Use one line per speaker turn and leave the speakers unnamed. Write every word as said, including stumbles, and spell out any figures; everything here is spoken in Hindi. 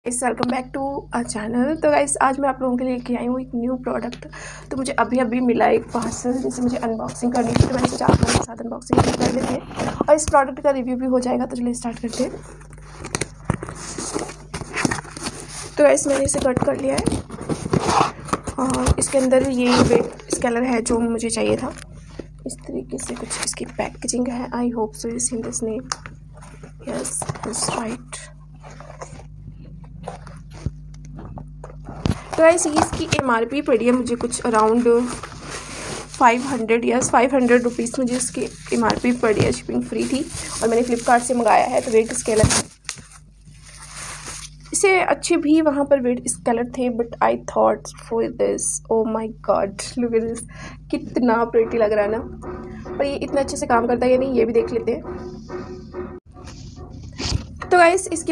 इस welcome back to our channel. तो गाइस आज मैं आप लोगों के लिए लेके आई हूँ एक न्यू प्रोडक्ट। तो मुझे अभी अभी मिला एक पार्सल, जिसे मुझे अनबॉक्सिंग करनी थी, तो मैंने सोचा आप लोगों के साथ अनबॉक्सिंग कर लेते हैं और इस प्रोडक्ट का रिव्यू भी हो जाएगा। तो चलिए स्टार्ट करते हैं। तो गाइस मैंने इसे कट कर लिया है और इसके अंदर ये वेट स्केलर है जो मुझे चाहिए था। इस तरीके से कुछ इसकी पैकेजिंग है। I hope so you seen this name, yes this right. तो गाइस इसकी एम आर पी पड़ी है मुझे कुछ around five hundred yes five hundred rupees मुझे इसकी एम आर पी पड़ी है। शिपिंग फ्री थी और मैंने फ्लिपकार्ट से मंगाया है। तो वेट स्केलर है, इसे अच्छे भी वहाँ पर वेट स्केलर थे, but I thought for this, oh my god look at this, कितना प्रिटी लग रहा है ना। पर ये इतना अच्छे से काम करता है या नहीं ये भी देख लेते हैं। तो गाइस इसकी